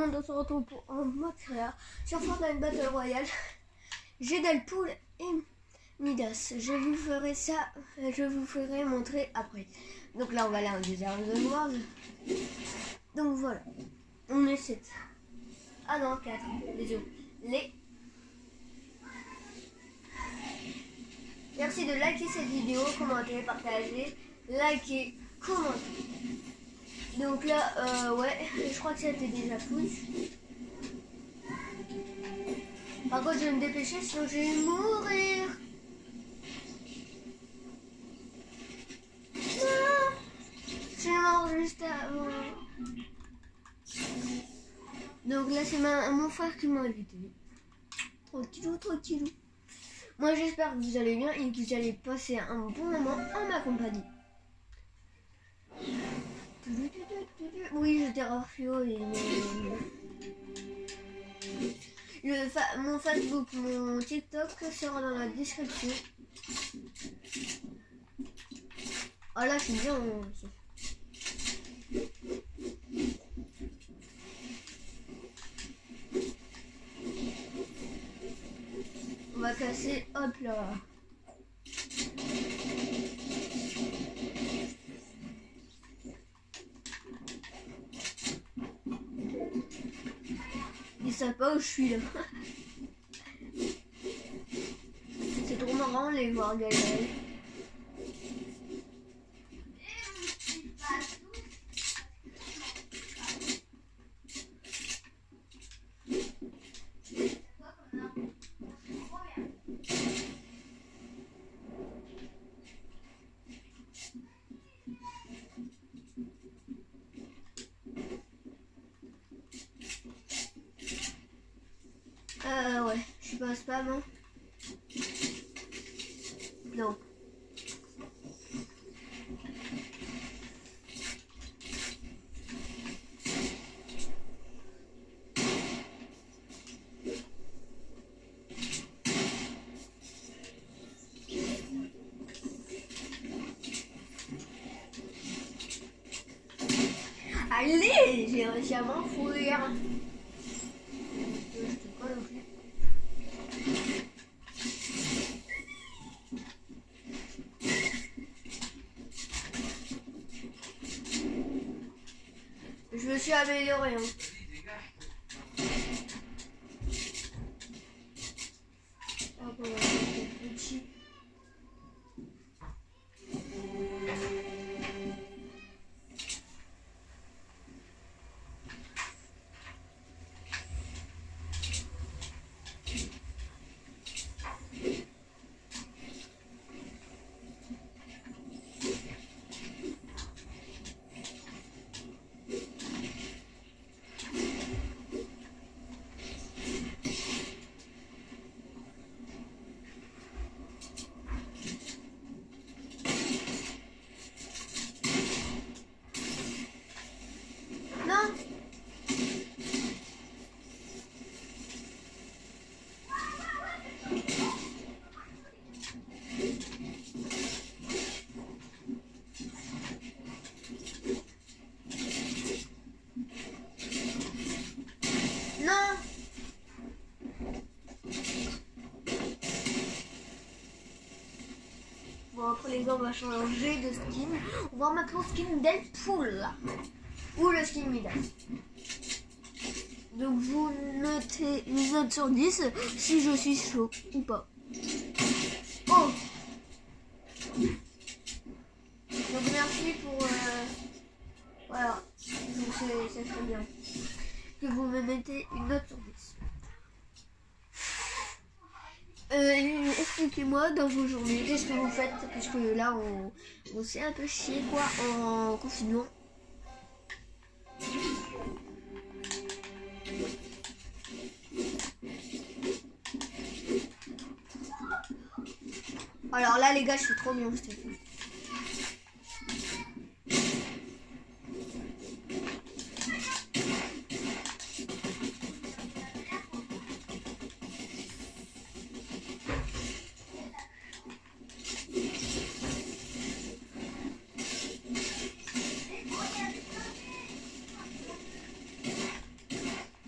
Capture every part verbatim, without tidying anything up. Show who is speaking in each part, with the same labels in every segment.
Speaker 1: monde, on se retrouve pour un mode créa sur Fortnite Battle Royale. J'ai Deadpool et Midas. Je vous ferai ça, je vous ferai montrer après. Donc là, on va aller en désert de Wars. Donc voilà, on est sept. Ah non, quatre. Désolé. Les... Merci de liker cette vidéo, commenter, partager, liker, commenter. Donc là, euh, ouais, je crois que c'était déjà push. Par contre, je vais me dépêcher, sinon je vais mourir. Non, je suis mort juste avant. Donc là, c'est mon frère qui m'a invité. Tranquillou, tranquillou. Moi, j'espère que vous allez bien et que vous allez passer un bon moment en ma compagnie. Oui, je terrafio et le fa mon Facebook, mon TikTok sera dans la description. Ah là, je suis bien. On va casser, hop là. Ils savent pas où je suis là. C'est trop marrant les voir galérer. Euh ouais, je suis pas spam hein. Non. Allez, j'ai réussi à m'enfouir. Je me suis amélioré. Hein. Hop, on va mettre le petit. Bon, après les gars, on va changer de skin. On va mettre le skin Deadpool ou le skin Midas. Donc vous notez une note sur dix si je suis chaud ou pas. Oh. Donc merci pour... Euh... Voilà. Donc c'est très bien que vous me mettez une note sur dix. Euh, expliquez-moi dans vos journées, qu'est-ce que vous faites, parce que là on, on s'est un peu chier quoi en confinement. Alors là les gars, je suis trop bien, c'était cool.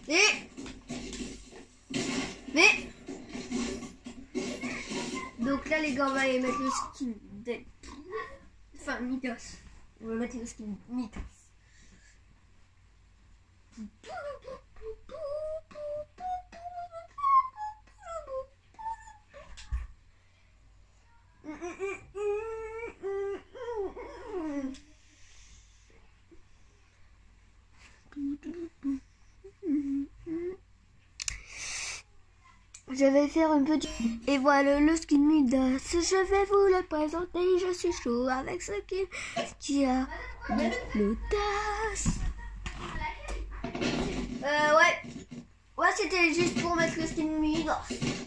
Speaker 1: Mais Mais donc là les gars, on va aller mettre le skin de... Enfin Midas. On va mettre le skin Midas. Je vais faire une petite... Et voilà le skin Midas. Je vais vous le présenter. Je suis chaud avec ce skin qui a l'audace. Euh, ouais. Ouais, c'était juste pour mettre le skin Midas.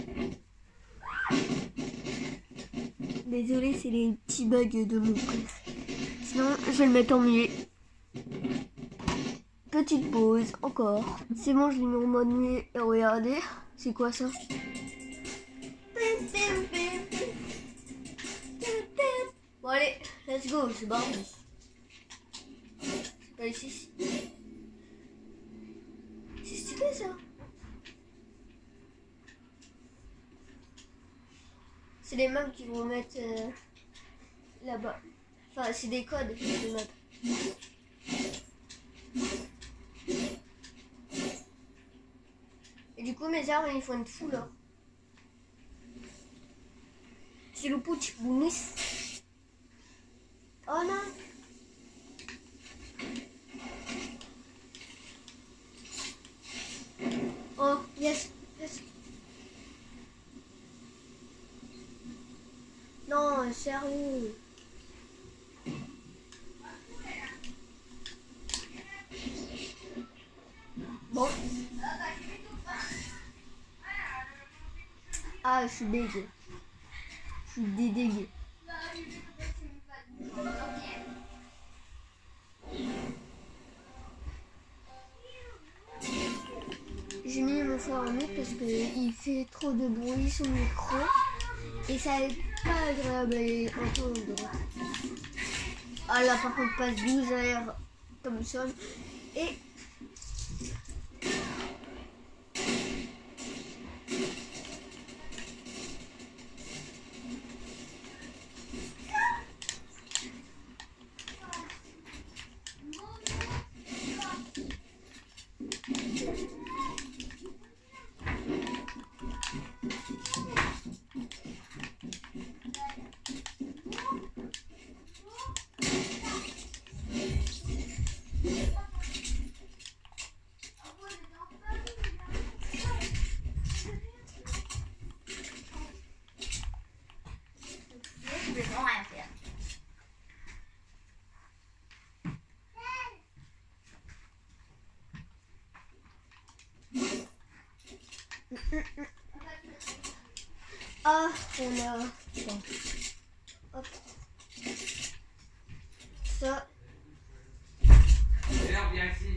Speaker 1: Désolé, c'est les petits bugs de mon côté. Sinon, je vais le mettre en muet. Petite pause, encore. C'est bon, je l'ai mis en mode muet. Et regardez, c'est quoi ça? Bon allez, let's go, c'est bon. C'est pas ici. C'est stylé ça. C'est les maps qui vont mettre euh, là-bas. Enfin, c'est des codes de maps. Et du coup, mes armes, ils font une foule. Hein. C'est le putsch bonus. Oh non. Oh, yes, yes. Non, sérieux. Bon. Ah, je suis dégueu. Je suis dégueu. J'ai mis mon frère en mute parce qu'il fait trop de bruit sur le micro et ça n'est pas agréable à entendre. Ah là par contre passe douze à Thompson et ah, on a bon. Hop. Ça.
Speaker 2: Viens, viens ici.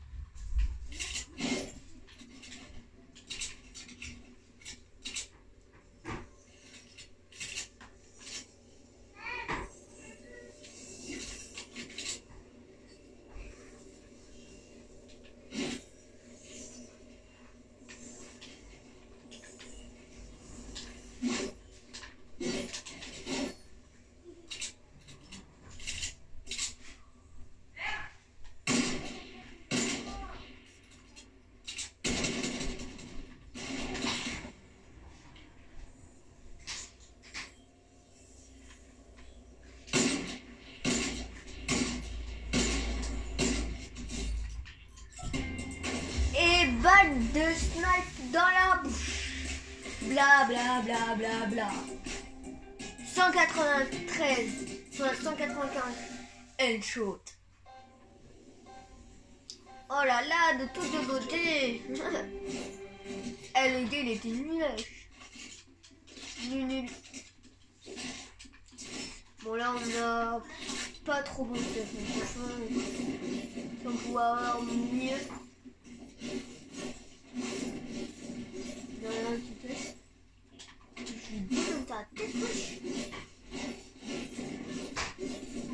Speaker 1: Balle de snipe dans la bouche. Bla bla bla bla bla. cent quatre-vingt-treize, soit cent quatre-vingt-quinze headshot. Oh là là, de toute beauté. Eh, le gars, il était nul. Nul, nul. Bon, là, on a pas trop bon stuff. Franchement, on pourrait avoir mieux. Il y en a un qui touche. Je lui dis dans ta tête.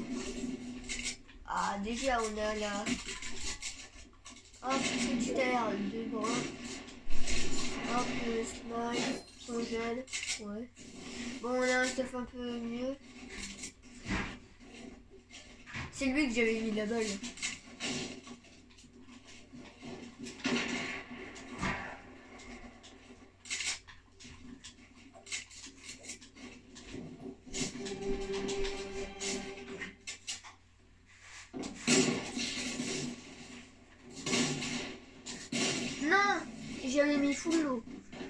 Speaker 1: Ah, déjà, on a la... Oh, petite herbe. deux bras. Hop, le smile, congèle. Ouais. Bon, on a un stuff un peu mieux. C'est lui que j'avais mis la balle. Non, j'avais mis full lot.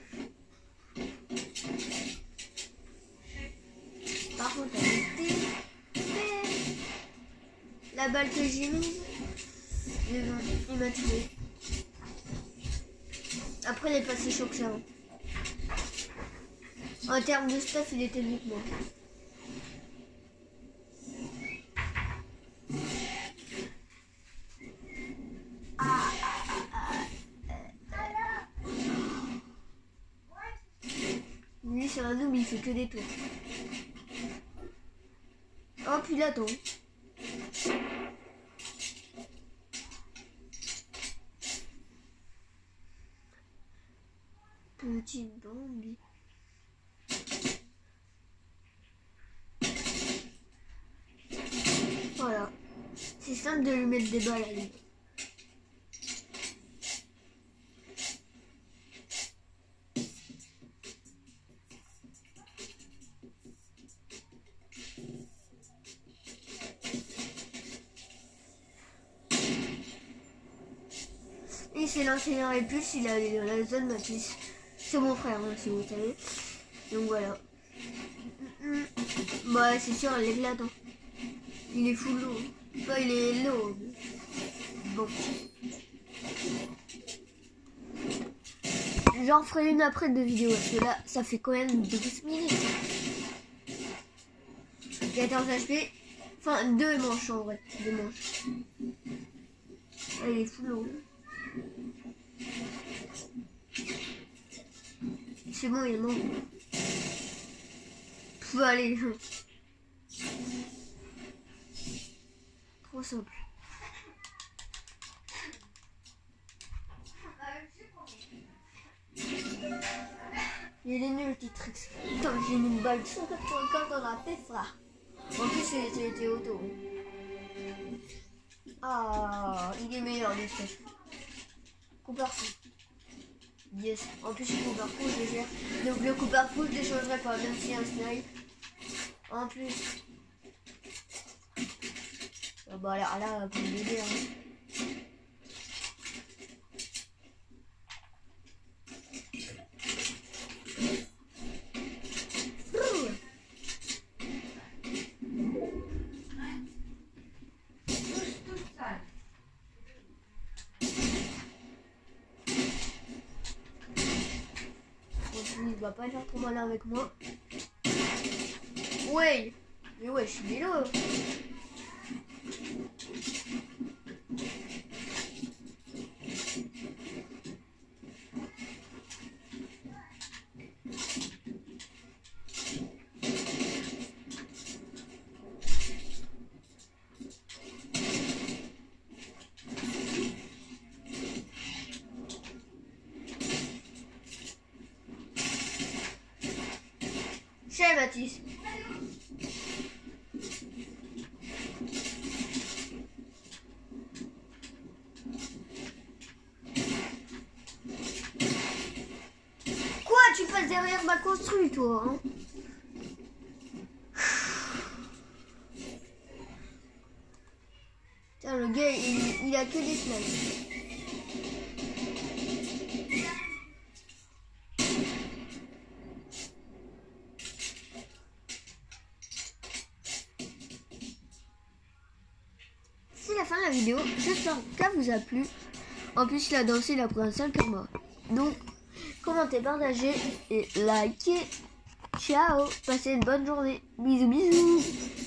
Speaker 1: Par contre, elle était faite. La balle que j'ai mise, mais bon, il m'a tué. Après, il est passé chaud que ça. En termes de stuff, il était mieux que moi. Lui, c'est un noob, il fait que des tours. Oh, puis là, attends. Petite Bambi. Voilà. C'est simple de lui mettre des balles à lui. Et c'est l'enseignant Répulse, il est allé dans la zone Matisse. C'est mon frère, hein, si vous savez. Donc voilà. Bah c'est sûr, elle éclate. Hein. Il est full low. Enfin, il est low. Bon. J'en ferai une après de vidéo parce que là, ça fait quand même douze minutes. quatorze H P. Enfin, deux manches en vrai. Deux manches. Elle est full low. C'est bon, il est mort. Pff, allez. Trop simple. Il est nul le petit tricks. Putain, j'ai mis une balle de cent quatre-vingt-quinze dans la tête, frère. En plus, c'était auto. Ah, il est meilleur, le chef. Cooper Push. Yes. En plus, le Cooper Push, je gère. Donc, le Cooper Push, je ne changerai pas, même si y a un snipe. En plus. Ah bah, alors là, pour l'aider, hein. Il va pas faire trop malin avec moi. Ouais. Mais ouais, je suis vélo. Chez Mathis. Quoi, tu passes derrière ma construit, toi, hein? Tiens, le gars, il, il a que des snipes. C'est la fin de la vidéo, j'espère qu'elle vous a plu. En plus, il a dansé, il a pris un seul karma. Donc, commentez, partagez et likez. Ciao, passez une bonne journée. Bisous, bisous.